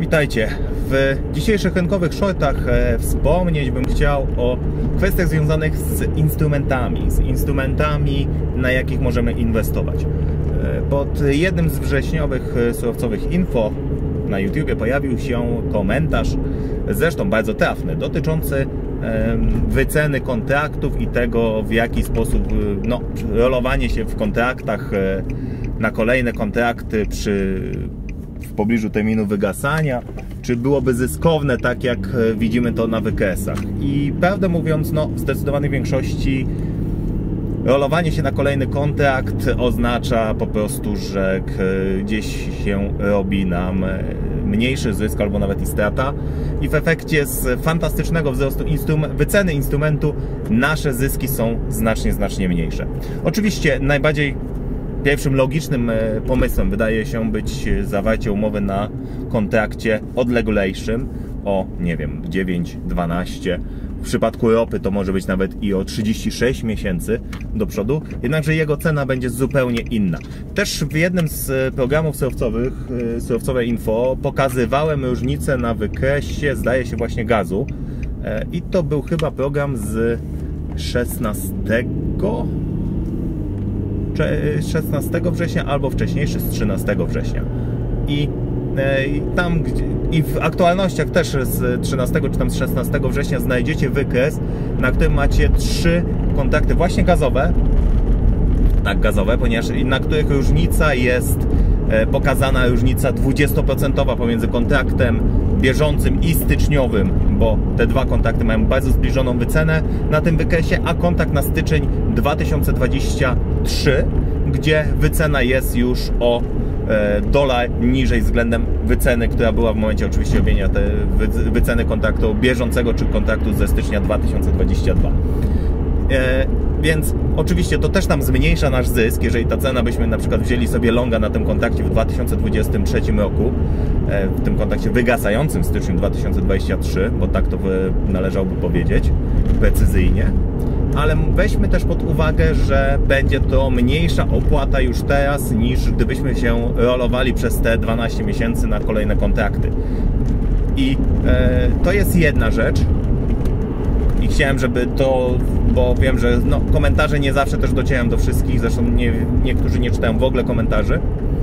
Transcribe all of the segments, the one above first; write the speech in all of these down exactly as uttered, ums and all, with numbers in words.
Witajcie. W dzisiejszych rynkowych shortach e, wspomnieć bym chciał o kwestiach związanych z instrumentami, z instrumentami, na jakich możemy inwestować. E, pod jednym z wrześniowych surowcowych info na YouTubie pojawił się komentarz, zresztą bardzo trafny, dotyczący e, wyceny kontraktów i tego, w jaki sposób no, rolowanie się w kontraktach e, na kolejne kontrakty przy w pobliżu terminu wygasania, czy byłoby zyskowne, tak jak widzimy to na wykresach. I prawdę mówiąc, no, w zdecydowanej większości rolowanie się na kolejny kontrakt oznacza po prostu, że gdzieś się robi nam mniejszy zysk albo nawet i strata, i w efekcie z fantastycznego wzrostu instrum- wyceny instrumentu nasze zyski są znacznie, znacznie mniejsze. Oczywiście najbardziej pierwszym logicznym pomysłem wydaje się być zawarcie umowy na kontrakcie odleglejszym o, nie wiem, dziewięć, dwanaście. W przypadku ropy to może być nawet i o trzydzieści sześć miesięcy do przodu, jednakże jego cena będzie zupełnie inna. Też w jednym z programów surowcowych, Surowcowe Info, pokazywałem różnicę na wykresie, zdaje się, właśnie gazu. I to był chyba program z szesnastego szesnastego września albo wcześniejszy z trzynastego września. I, e, i tam i w aktualnościach też z trzynastego czy tam z szesnastego września znajdziecie wykres, na którym macie trzy kontrakty właśnie gazowe, tak gazowe, ponieważ na których różnica jest e, pokazana różnica dwudziestoprocentowa pomiędzy kontraktem bieżącym i styczniowym, bo te dwa kontrakty mają bardzo zbliżoną wycenę na tym wykresie, a kontrakt na styczeń dwa tysiące dwudziesty trzeci, gdzie wycena jest już o e, dolar niżej względem wyceny, która była w momencie oczywiście robienia te wy, wyceny kontraktu bieżącego czy kontraktu ze stycznia dwa tysiące dwudziestego drugiego. E, Więc oczywiście to też nam zmniejsza nasz zysk, jeżeli ta cena byśmy na przykład wzięli sobie longa na tym kontrakcie w dwa tysiące dwudziestym trzecim roku, w tym kontrakcie wygasającym w styczniu dwa tysiące dwudziestego trzeciego, bo tak to należałoby powiedzieć precyzyjnie. Ale weźmy też pod uwagę, że będzie to mniejsza opłata już teraz, niż gdybyśmy się rolowali przez te dwanaście miesięcy na kolejne kontrakty. I e, to jest jedna rzecz. I chciałem, żeby to, bo wiem, że no, komentarze nie zawsze też docierają do wszystkich, zresztą nie, niektórzy nie czytają w ogóle komentarzy.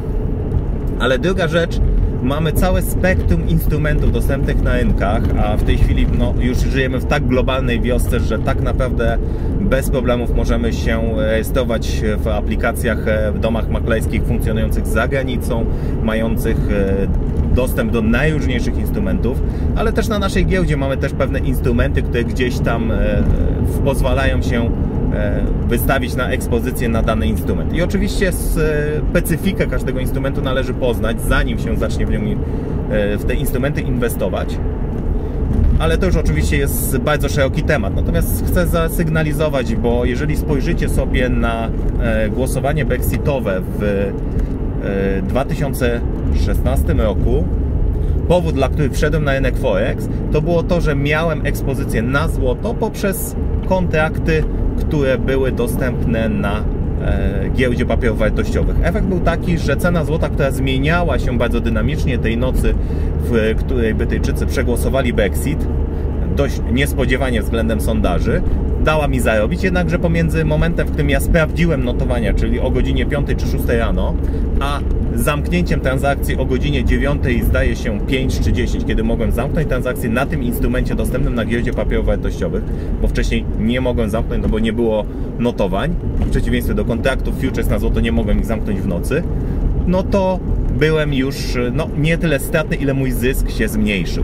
Ale druga rzecz, mamy całe spektrum instrumentów dostępnych na rynkach, a w tej chwili no, już żyjemy w tak globalnej wiosce, że tak naprawdę bez problemów możemy się rejestrować w aplikacjach w domach maklerskich funkcjonujących za granicą, mających dostęp do najróżniejszych instrumentów, ale też na naszej giełdzie mamy też pewne instrumenty, które gdzieś tam pozwalają się wystawić na ekspozycję na dany instrument. I oczywiście specyfikę każdego instrumentu należy poznać, zanim się zacznie w, nią, w te instrumenty inwestować. Ale to już oczywiście jest bardzo szeroki temat. Natomiast chcę zasygnalizować, bo jeżeli spojrzycie sobie na głosowanie brexitowe w dwa tysiące szesnastym roku, powód, dla którego wszedłem na rynek Forex, to było to, że miałem ekspozycję na złoto poprzez kontrakty, które były dostępne na e, giełdzie papierów wartościowych. Efekt był taki, że cena złota, która zmieniała się bardzo dynamicznie tej nocy, w której Brytyjczycy przegłosowali Brexit, dość niespodziewanie względem sondaży, dała mi zarobić, jednakże pomiędzy momentem, w którym ja sprawdziłem notowania, czyli o godzinie piątej czy szóstej rano, a zamknięciem transakcji o godzinie dziewiątej, zdaje się pięć czy dziesięć, kiedy mogłem zamknąć transakcję na tym instrumencie dostępnym na giełdzie papierów wartościowych, bo wcześniej nie mogłem zamknąć, no bo nie było notowań, w przeciwieństwie do kontraktów futures na złoto nie mogłem ich zamknąć w nocy, no to byłem już no, nie tyle stratny, ile mój zysk się zmniejszył.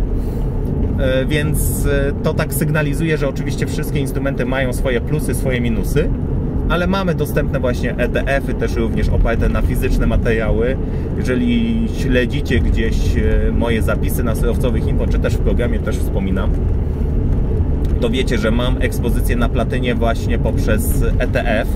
Więc to tak sygnalizuje, że oczywiście wszystkie instrumenty mają swoje plusy, swoje minusy, ale mamy dostępne właśnie E T F-y, też również oparte na fizyczne materiały. Jeżeli śledzicie gdzieś moje zapisy na Surowcowych Info, czy też w programie też wspominam, to wiecie, że mam ekspozycję na platynie właśnie poprzez E T F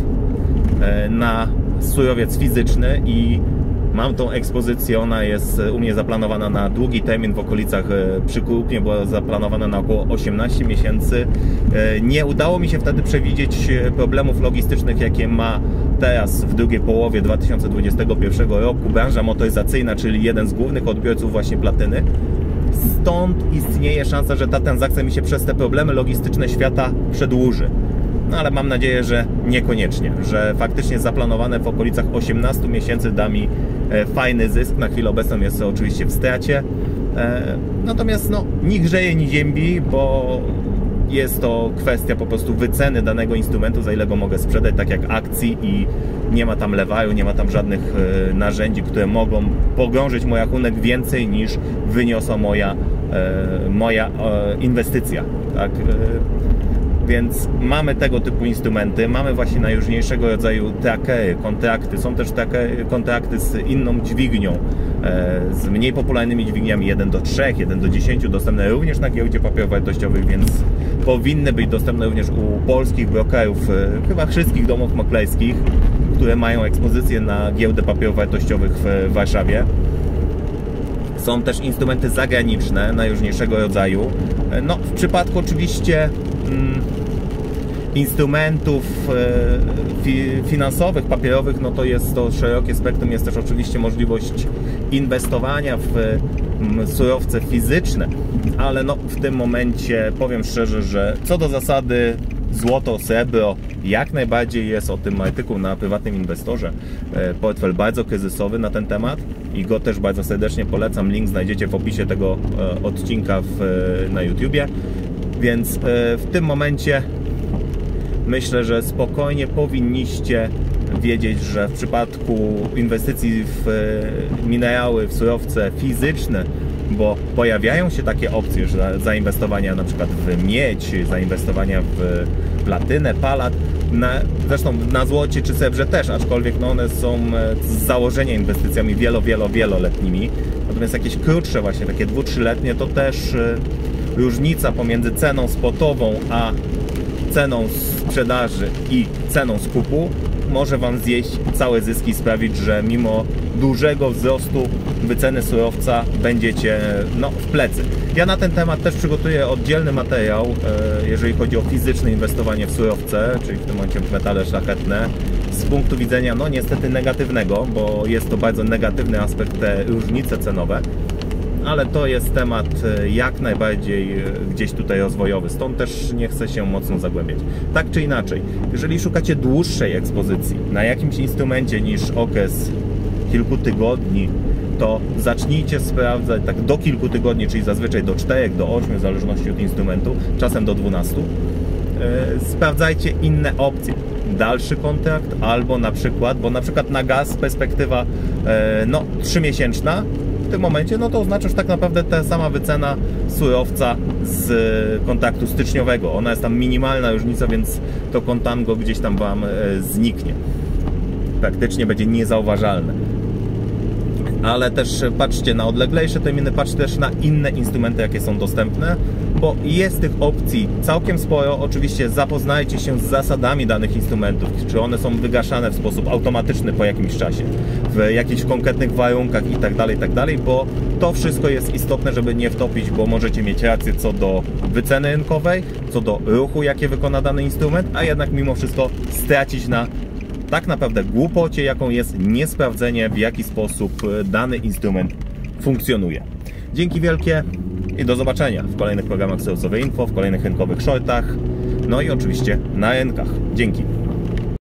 na surowiec fizyczny i mam tą ekspozycję, ona jest u mnie zaplanowana na długi termin w okolicach, przy kupnie była zaplanowana na około osiemnaście miesięcy. Nie udało mi się wtedy przewidzieć problemów logistycznych, jakie ma teraz w drugiej połowie dwa tysiące dwudziestego pierwszego roku branża motoryzacyjna, czyli jeden z głównych odbiorców właśnie platyny. Stąd istnieje szansa, że ta transakcja mi się przez te problemy logistyczne świata przedłuży. No ale mam nadzieję, że niekoniecznie, że faktycznie zaplanowane w okolicach osiemnastu miesięcy da mi fajny zysk. Na chwilę obecną jest to oczywiście w stracie. Natomiast no, ni grzeje, ni ziębi, bo jest to kwestia po prostu wyceny danego instrumentu, za ile go mogę sprzedać, tak jak akcji, i nie ma tam lewaju, nie ma tam żadnych narzędzi, które mogą pogrążyć mój rachunek więcej niż wyniosła moja, moja inwestycja. Tak? Więc mamy tego typu instrumenty, mamy właśnie najróżniejszego rodzaju trackery, kontrakty. Są też trackery, kontrakty z inną dźwignią, z mniej popularnymi dźwigniami jeden do trzech, jeden do dziesięciu, dostępne również na giełdzie papierów wartościowych, więc powinny być dostępne również u polskich brokerów, chyba wszystkich domów maklerskich, które mają ekspozycję na giełdę papierów wartościowych w Warszawie. Są też instrumenty zagraniczne najróżniejszego rodzaju. No, w przypadku oczywiście mm, instrumentów e, fi, finansowych, papierowych, no to jest to szerokie spektrum. Jest też oczywiście możliwość inwestowania w mm, surowce fizyczne, ale no, w tym momencie powiem szczerze, że co do zasady złoto, srebro jak najbardziej jest o tym artykuł na Prywatnym Inwestorze. Portfel bardzo kryzysowy na ten temat i go też bardzo serdecznie polecam. Link znajdziecie w opisie tego odcinka w, na YouTubie. Więc w tym momencie myślę, że spokojnie powinniście wiedzieć, że w przypadku inwestycji w minerały, w surowce fizyczne, bo pojawiają się takie opcje, że zainwestowania na przykład w miedź, zainwestowania w platynę, palat, na, zresztą na złocie czy srebrze też, aczkolwiek no one są z założenia inwestycjami wielo, wielo, wieloletnimi. Natomiast jakieś krótsze, właśnie takie dwu-, trzyletnie, to też różnica pomiędzy ceną spotową a ceną sprzedaży i ceną skupu może Wam zjeść całe zyski i sprawić, że mimo dużego wzrostu wyceny surowca będziecie no, w plecy. Ja na ten temat też przygotuję oddzielny materiał, jeżeli chodzi o fizyczne inwestowanie w surowce, czyli w tym momencie w metale szlachetne, z punktu widzenia no niestety negatywnego, bo jest to bardzo negatywny aspekt, te różnice cenowe. Ale to jest temat jak najbardziej gdzieś tutaj rozwojowy, stąd też nie chcę się mocno zagłębiać. Tak czy inaczej, jeżeli szukacie dłuższej ekspozycji na jakimś instrumencie niż okres kilku tygodni, to zacznijcie sprawdzać tak do kilku tygodni, czyli zazwyczaj do czterech, do ośmiu, w zależności od instrumentu, czasem do dwunastu. Sprawdzajcie inne opcje. Dalszy kontrakt albo na przykład, bo na przykład na gaz perspektywa no, trzymiesięczna, w tym momencie, no to oznacza, że tak naprawdę ta sama wycena surowca z kontraktu styczniowego. Ona jest tam minimalna różnica, więc to kontango gdzieś tam Wam zniknie. Praktycznie będzie niezauważalne. Ale też patrzcie na odleglejsze terminy, patrzcie też na inne instrumenty, jakie są dostępne, bo jest tych opcji całkiem sporo. Oczywiście zapoznajcie się z zasadami danych instrumentów, czy one są wygaszane w sposób automatyczny po jakimś czasie, w jakichś konkretnych warunkach itd., itd., bo to wszystko jest istotne, żeby nie wtopić, bo możecie mieć rację co do wyceny rynkowej, co do ruchu, jakie wykona dany instrument, a jednak mimo wszystko stracić na tak naprawdę głupocie, jaką jest niesprawdzenie, w jaki sposób dany instrument funkcjonuje. Dzięki wielkie i do zobaczenia w kolejnych programach Surowcowe Info, w kolejnych rynkowych shortach, no i oczywiście na rynkach. Dzięki.